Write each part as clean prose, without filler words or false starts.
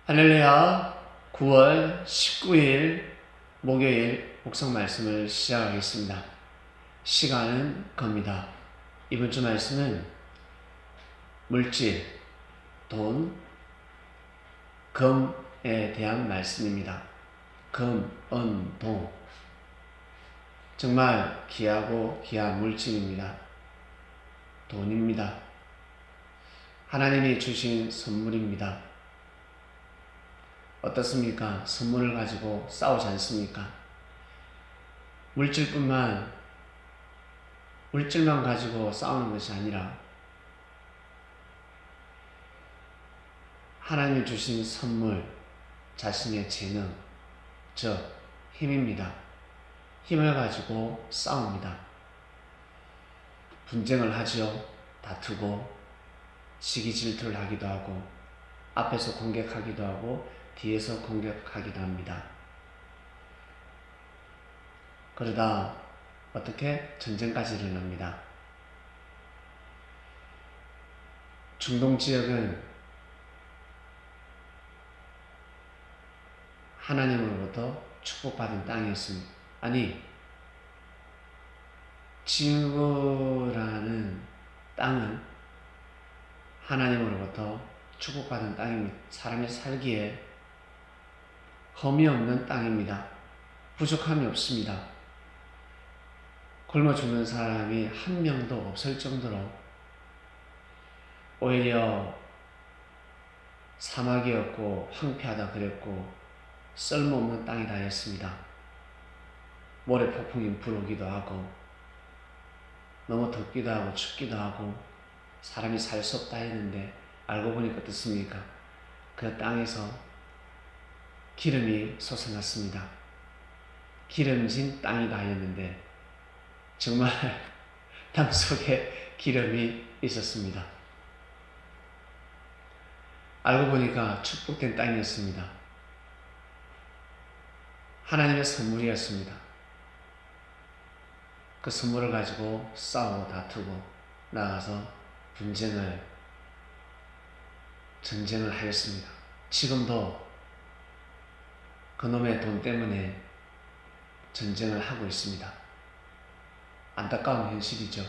할렐루야. 9월 19일 목요일 목성 말씀을 시작하겠습니다. 시간은 겁니다. 이번 주 말씀은 물질, 돈, 금에 대한 말씀입니다. 금, 은, 동. 정말 귀하고 귀한 물질입니다. 돈입니다. 하나님이 주신 선물입니다. 어떻습니까? 선물을 가지고 싸우지 않습니까? 물질만 가지고 싸우는 것이 아니라 하나님이 주신 선물, 자신의 재능, 즉 힘입니다. 힘을 가지고 싸웁니다. 분쟁을 하죠. 다투고 시기 질투를 하기도 하고 앞에서 공격하기도 하고 뒤에서 공격하기도 합니다. 그러다 어떻게 전쟁까지 일어납니다. 중동 지역은 하나님으로부터 축복받은 땅이었습니다. 아니, 지구라는 땅은 하나님으로부터 축복받은 땅입니다. 사람이 살기에 험이 없는 땅입니다. 부족함이 없습니다. 굶어 죽는 사람이 한 명도 없을 정도로 오히려 사막이었고 황폐하다 그랬고 쓸모없는 땅이다 했습니다. 모래폭풍이 불어오기도 하고 너무 덥기도 하고 춥기도 하고 사람이 살 수 없다 했는데 알고 보니까 어떻습니까? 그 땅에서 기름이 솟아났습니다. 기름진 땅이다 했는데 정말 땅 속에 기름이 있었습니다. 알고 보니까 축복된 땅이었습니다. 하나님의 선물이었습니다. 그 선물을 가지고 싸우고 다투고 나가서 전쟁을 하였습니다. 지금도 그놈의 돈 때문에 전쟁을 하고 있습니다. 안타까운 현실이죠.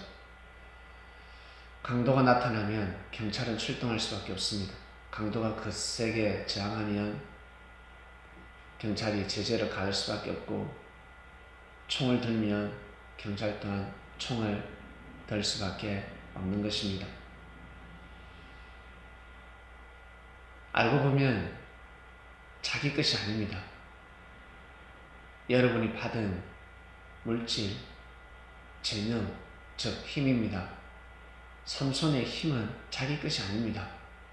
강도가 나타나면 경찰은 출동할 수밖에 없습니다. 강도가 거세게 저항하면 경찰이 제재를 가할 수밖에 없고 총을 들면 경찰 또한 총을 들 수밖에 없는 것입니다. 알고 보면 자기 것이 아닙니다. 여러분이 받은 물질, 재능, 즉 힘입니다. 삼손의 힘은 자기 것이 아닙니다.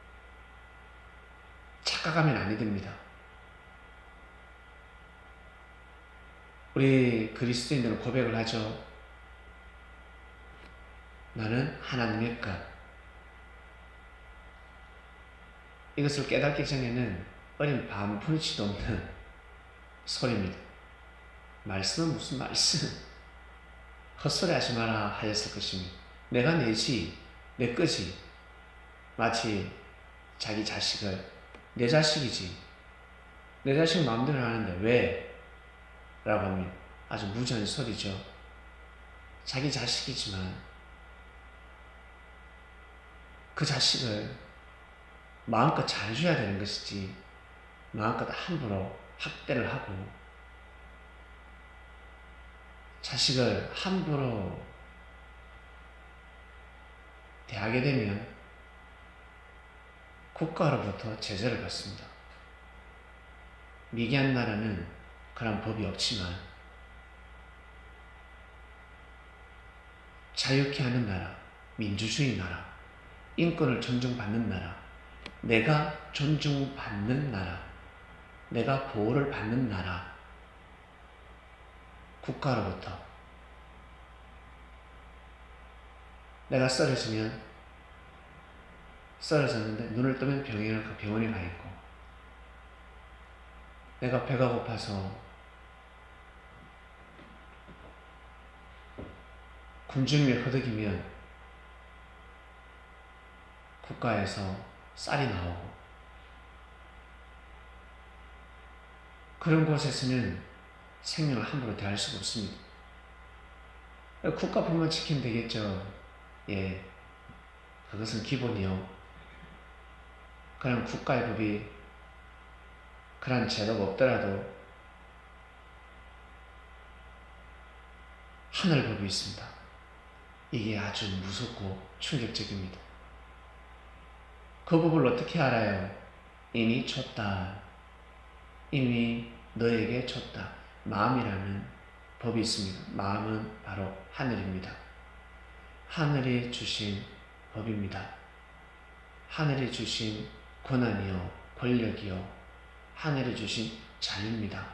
착각하면 아니 됩니다. 우리 그리스도인들은 고백을 하죠. 나는 하나님의 것. 이것을 깨닫기 전에는 어린 반푼치도 없는 소리입니다. 말씀은 무슨 말씀? 헛소리 하지 마라 하였을 것입니다. 내가 내지, 내 거지. 마치 자기 자식을 내 자식이지. 내 자식 마음대로 하는데 왜? 라고 하면 아주 무지한 소리죠. 자기 자식이지만 그 자식을 마음껏 잘 줘야 되는 것이지 마음껏 함부로 학대를 하고 자식을 함부로 대하게 되면 국가로부터 제재를 받습니다. 미개한 나라는 그런 법이 없지만 자유케 하는 나라, 민주주의 나라, 인권을 존중받는 나라, 내가 존중받는 나라, 내가 보호를 받는 나라, 국가로부터 내가 쓰러졌는데 눈을 뜨면 병원에 가 있고 내가 배가 고파서 굶주림에 허덕이면 국가에서 쌀이 나오고 그런 곳에서는 생명을 함부로 대할 수가 없습니다. 국가법만 지키면 되겠죠. 예, 그것은 기본이요. 그런 국가의 법이 그런 제도가 없더라도 하늘법이 있습니다. 이게 아주 무섭고 충격적입니다. 그 법을 어떻게 알아요? 이미 줬다. 이미 너에게 줬다. 마음이라는 법이 있습니다. 마음은 바로 하늘입니다. 하늘이 주신 법입니다. 하늘이 주신 권한이요, 권력이요, 하늘이 주신 자유입니다.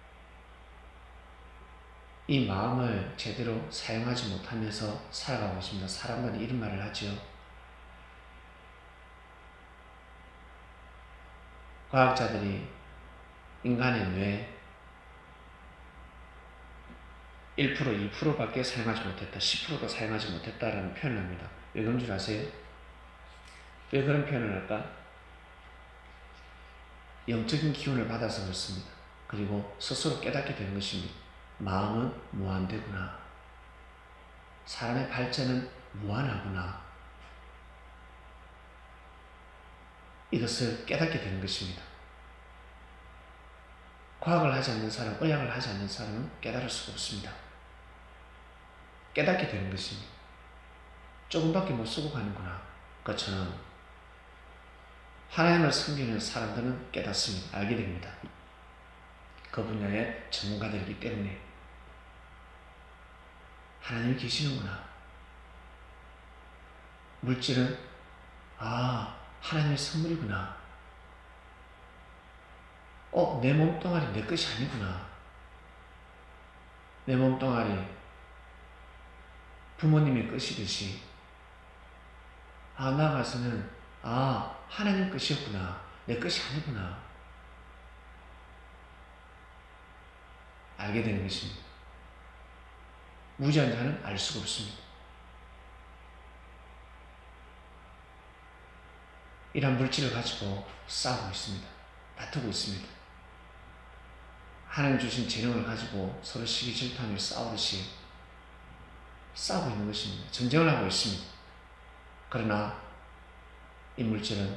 이 마음을 제대로 사용하지 못하면서 살아가고 있습니다. 사람들은 이런 말을 하죠. 과학자들이 인간의 뇌 1%, 2%밖에 사용하지 못했다, 10%도 사용하지 못했다라는 표현을 합니다. 왜 그런 줄 아세요? 왜 그런 표현을 할까? 영적인 기운을 받아서 그렇습니다. 그리고 스스로 깨닫게 되는 것입니다. 마음은 무한대구나. 사람의 발전은 무한하구나. 이것을 깨닫게 되는 것입니다. 과학을 하지 않는 사람, 의학을 하지 않는 사람은 깨달을 수가 없습니다. 깨닫게 되는 것입니다. 조금밖에 못 쓰고 가는구나. 그것처럼 하나님을 섬기는 사람들은 깨닫습니다. 알게 됩니다. 그 분야의 전문가들이기 때문에 하나님이 계시는구나. 물질은 하나님의 선물이구나. 내 몸뚱아리 내 것이 아니구나. 내 몸뚱아리 부모님의 것이듯이 나아가서는 하나님 것이었구나. 내 것이 아니구나. 알게 되는 것입니다. 무지한 자는 알 수가 없습니다. 이런 물질을 가지고 싸우고 있습니다. 다투고 있습니다. 하나님 주신 재능을 가지고 서로 시기 질투하며 싸우듯이 싸우고 있는 것입니다. 전쟁을 하고 있습니다. 그러나 이 물질은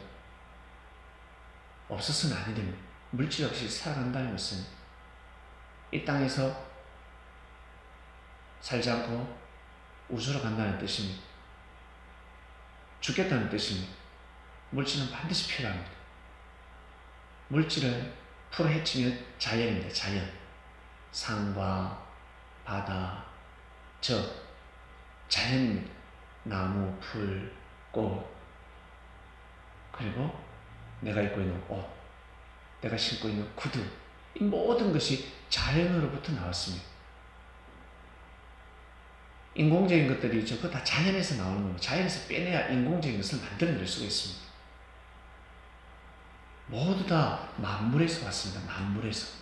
없어서는 아니 됩니다. 물질 없이 살아간다는 것은 이 땅에서 살지 않고 우주로 간다는 뜻입니다. 죽겠다는 뜻입니다. 물질은 반드시 필요합니다. 물질을 풀어헤치면 자연입니다. 자연. 산과 바다, 자연입니다. 나무, 풀, 꽃, 그리고 내가 입고 있는 옷, 내가 신고 있는 구두, 이 모든 것이 자연으로부터 나왔습니다. 인공적인 것들이 있죠. 그거 다 자연에서 나오는 겁니다. 자연에서 빼내야 인공적인 것을 만들어낼 수가 있습니다. 모두 다 만물에서 왔습니다. 만물에서.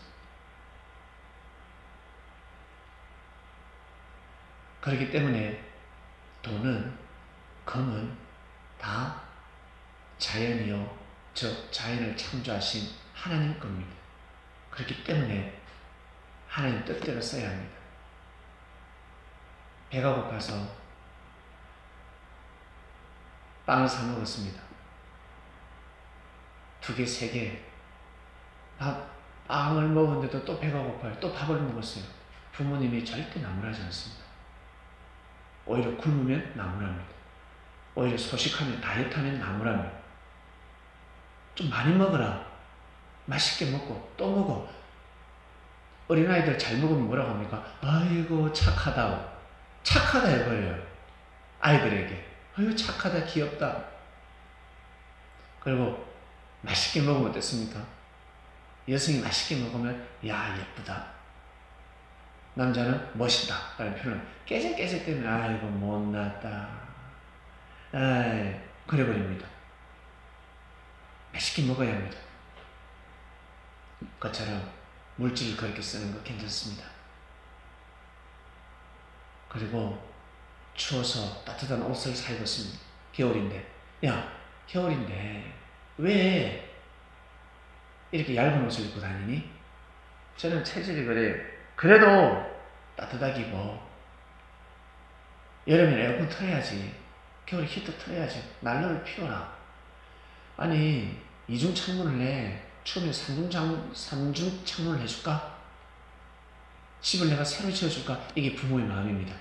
그렇기 때문에 돈은, 금은 다 자연이요, 자연을 창조하신 하나님 겁니다. 그렇기 때문에 하나님 뜻대로 써야 합니다. 배가 고파서 빵을 사 먹었습니다. 2개, 3개. 빵을 먹었는데도 또 배가 고파요. 또 밥을 먹었어요. 부모님이 절대 나무라지 않습니다. 오히려 굶으면 나무랍니다. 오히려 소식하면, 다이어트하면 나무랍니다. 좀 많이 먹어라. 맛있게 먹고 또 먹어. 어린아이들 잘 먹으면 뭐라고 합니까? 아이고 착하다. 착하다 해버려요. 아이들에게. 아이고 착하다, 귀엽다. 그리고 맛있게 먹으면 어떻습니까? 여성이 맛있게 먹으면 야 예쁘다. 남자는 멋있다 라는 표현을 깨질깨질 때문에 아이고 못났다. 그래버립니다. 맛있게 먹어야 합니다. 그것처럼 물질을 그렇게 쓰는 거 괜찮습니다. 그리고 추워서 따뜻한 옷을 사 입었습니다. 겨울인데. 겨울인데 왜 이렇게 얇은 옷을 입고 다니니? 저는 체질이 그래요. 그래도 따뜻하게 입어. 여름에 에어컨 틀어야지. 겨울에 히터 틀어야지. 난로를 피워라. 아니, 이중 창문을 내. 추우면 삼중 창문을 해줄까? 집을 내가 새로 지어줄까? 이게 부모의 마음입니다.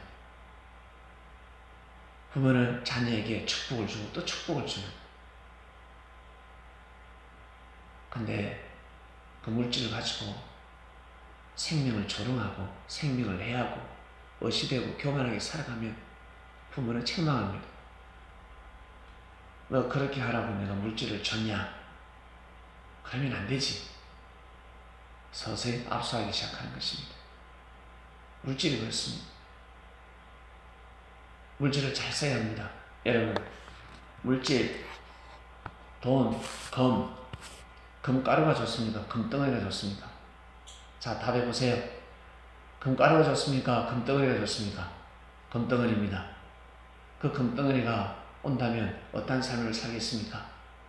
부모는 자녀에게 축복을 주고 또 축복을 주는. 근데 그 물질을 가지고 생명을 조롱하고 생명을 해하고 어시되고 교만하게 살아가면 부모는 책망합니다. 너 그렇게 하라고 내가 물질을 줬냐? 그러면 안 되지. 서서히 압수하기 시작하는 것입니다. 물질이 그렇습니다. 물질을 잘 써야 합니다. 여러분, 물질, 돈, 금가루가 좋습니까? 금덩어리가 좋습니까? 자, 답해보세요. 금가루가 좋습니까? 금덩어리가 좋습니까? 금덩어리입니다. 그 금덩어리가 온다면 어떤 삶을 살겠습니까?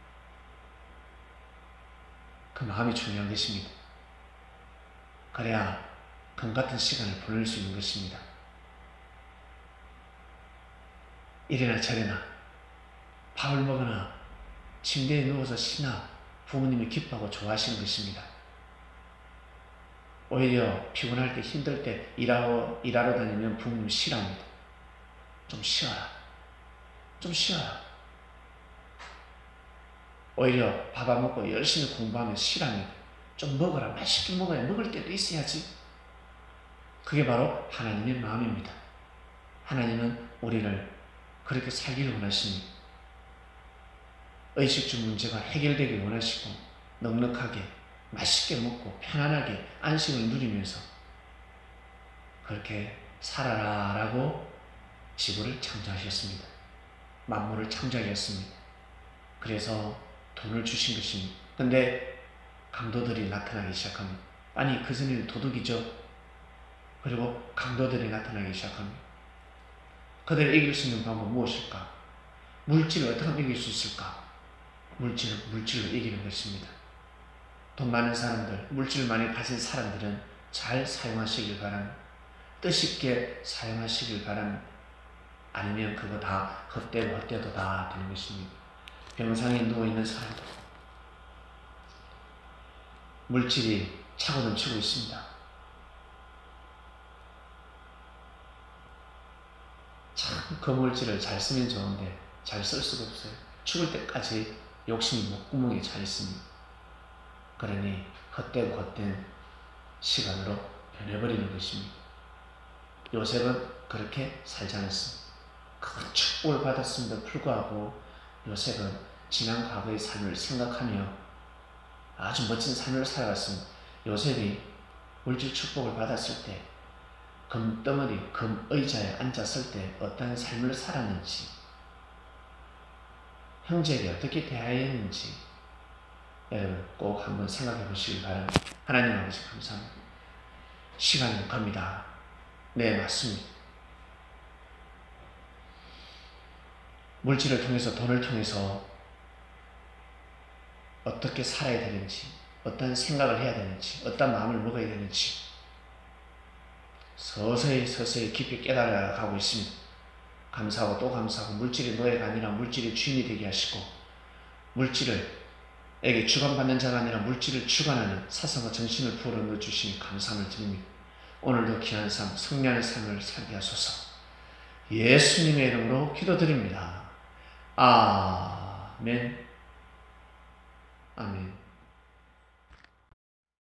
그 마음이 중요한 것입니다. 그래야 금같은 시간을 보낼 수 있는 것입니다. 이래나 저래나 밥을 먹으나 침대에 누워서 쉬나 부모님이 기뻐하고 좋아하시는 것입니다. 오히려 피곤할 때 힘들 때 일하러 다니면 부모님이 싫어합니다. 좀 쉬어라. 좀 쉬어라. 오히려 밥 안 먹고 열심히 공부하면 싫어합니다. 좀 먹어라. 맛있게 먹어야 먹을 때도 있어야지. 그게 바로 하나님의 마음입니다. 하나님은 우리를 그렇게 살기를 원하십니다. 의식주 문제가 해결되길 원하시고 넉넉하게 맛있게 먹고 편안하게 안식을 누리면서 그렇게 살아라 라고 지구를 창조하셨습니다. 만물을 창조하셨습니다. 그래서 돈을 주신 것입니다. 근데 강도들이 나타나기 시작합니다. 아니, 그전에는 도둑이죠. 그리고 강도들이 나타나기 시작합니다. 그들을 이길 수 있는 방법은 무엇일까? 물질을 어떻게 하면 이길 수 있을까? 물질로 이기는 것입니다. 돈 많은 사람들, 물질을 많이 가진 사람들은 잘 사용하시길 바랍니다. 뜻있게 사용하시길 바랍니다. 아니면 그거 다 헛되도 다 되는 것입니다. 병상에 누워있는 사람들, 물질이 차고 넘치고 있습니다. 참 그 물질을 잘 쓰면 좋은데 잘 쓸 수가 없어요. 죽을 때까지 욕심이 목구멍에 차 있습니다. 그러니 헛된 시간으로 변해버리는 것입니다. 요셉은 그렇게 살지 않았습니다. 큰 축복을 받았음에도 불구하고 요셉은 지난 과거의 삶을 생각하며 아주 멋진 삶을 살아갔습니다. 요셉이 물질 축복을 받았을 때 금덩어리, 금의자에 앉았을 때 어떤 삶을 살았는지, 형제에게 어떻게 대하였는지 여러분 꼭 한번 생각해 보시기 바랍니다. 하나님 아버지 감사합니다. 시간은 겁니다. 네, 맞습니다. 물질을 통해서, 돈을 통해서 어떻게 살아야 되는지, 어떤 생각을 해야 되는지, 어떤 마음을 먹어야 되는지 서서히 깊이 깨달아 가고 있습니다. 감사하고 또 감사하고 물질이 노예가 아니라 물질의 주인이 되게 하시고 물질에게 주관받는 자가 아니라 물질을 주관하는 사상과 정신을 부어 넣어주시니 감사함을 드립니다. 오늘도 귀한 삶, 승리하는 삶을 살게 하소서. 예수님의 이름으로 기도드립니다. 아멘. 아멘.